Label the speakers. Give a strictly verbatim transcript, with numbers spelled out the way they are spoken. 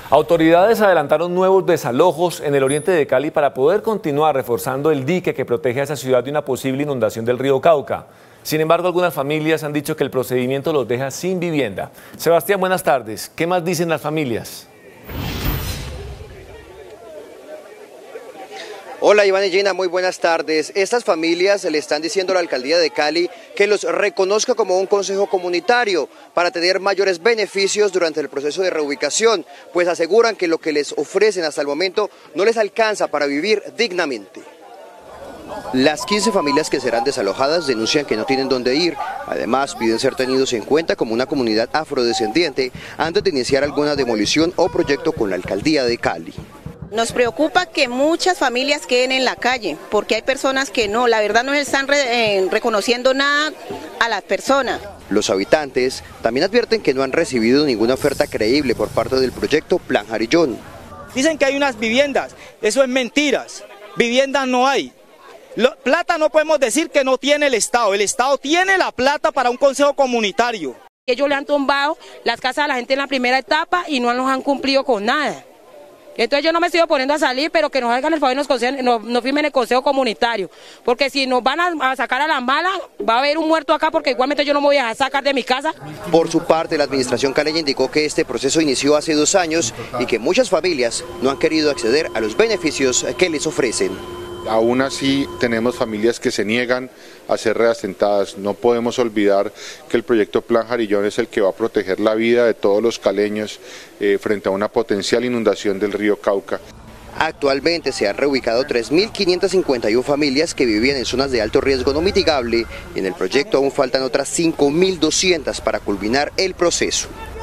Speaker 1: Autoridades adelantaron nuevos desalojos en el oriente de Cali para poder continuar reforzando el dique que protege a esa ciudad de una posible inundación del río Cauca. Sin embargo, algunas familias han dicho que el procedimiento los deja sin vivienda. Sebastián, buenas tardes. ¿Qué más dicen las familias?
Speaker 2: Hola Iván y Gina, muy buenas tardes. Estas familias le están diciendo a la alcaldía de Cali que los reconozca como un consejo comunitario para tener mayores beneficios durante el proceso de reubicación, pues aseguran que lo que les ofrecen hasta el momento no les alcanza para vivir dignamente. Las quince familias que serán desalojadas denuncian que no tienen dónde ir. Además, piden ser tenidos en cuenta como una comunidad afrodescendiente antes de iniciar alguna demolición o proyecto con la alcaldía de Cali.
Speaker 3: Nos preocupa que muchas familias queden en la calle, porque hay personas que no, la verdad no se están re, eh, reconociendo nada a las personas.
Speaker 2: Los habitantes también advierten que no han recibido ninguna oferta creíble por parte del proyecto Plan Jarillón.
Speaker 4: Dicen que hay unas viviendas, eso es mentiras, viviendas no hay. Lo, plata no podemos decir que no tiene el Estado, el Estado tiene la plata para un consejo comunitario.
Speaker 5: Ellos le han tumbado las casas a la gente en la primera etapa y no nos han cumplido con nada. Entonces yo no me estoy oponiendo a salir, pero que nos hagan el favor y nos, consejen, nos, nos firmen el consejo comunitario. Porque si nos van a, a sacar a la mala, va a haber un muerto acá, porque igualmente yo no me voy a sacar de mi casa.
Speaker 2: Por su parte, la administración caleña indicó que este proceso inició hace dos años y que muchas familias no han querido acceder a los beneficios que les ofrecen.
Speaker 6: Aún así tenemos familias que se niegan a ser reasentadas. No podemos olvidar que el proyecto Plan Jarillón es el que va a proteger la vida de todos los caleños eh, frente a una potencial inundación del río Cauca.
Speaker 2: Actualmente se han reubicado tres mil quinientas cincuenta y una familias que vivían en zonas de alto riesgo no mitigable y en el proyecto aún faltan otras cinco mil doscientas para culminar el proceso.